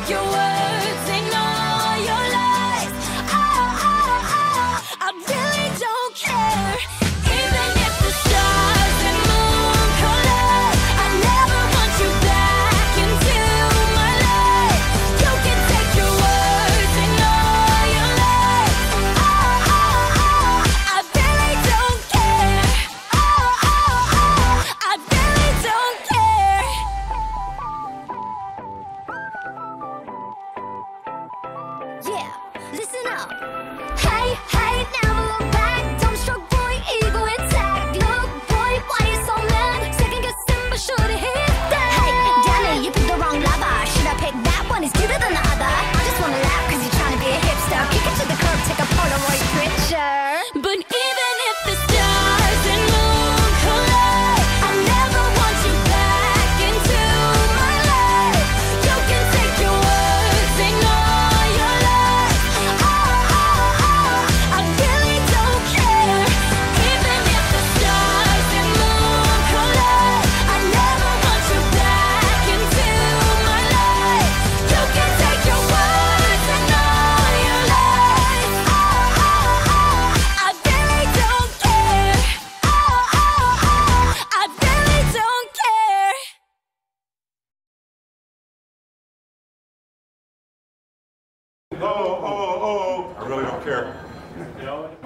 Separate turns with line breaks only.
your words and all your lies. I really don't care. Even if the stars and moon collide, I never want you back into my life. You can take your words and all your lies. I really don't care. I really don't care. Yeah, listen up. Hey, hey, never look back. Dumb struck boy, ego intact. Look, boy, why you so mad? Second guessing, but should've hit that. Hey, Danny, you picked the wrong lover. Should I pick that one? He's cuter than the other. I just wanna laugh cause you're trying to be a hipster. Kick it to the curb, take a Polaroid picture. But even if the stars and moon collide, I never want you back into my life. You can take your words and all your lies. I really don't care. Even if the stars and moon collide, I never want you back into my life. You can take your words and all your lies. I really don't care. I really don't care.
Oh, I really don't care. You know?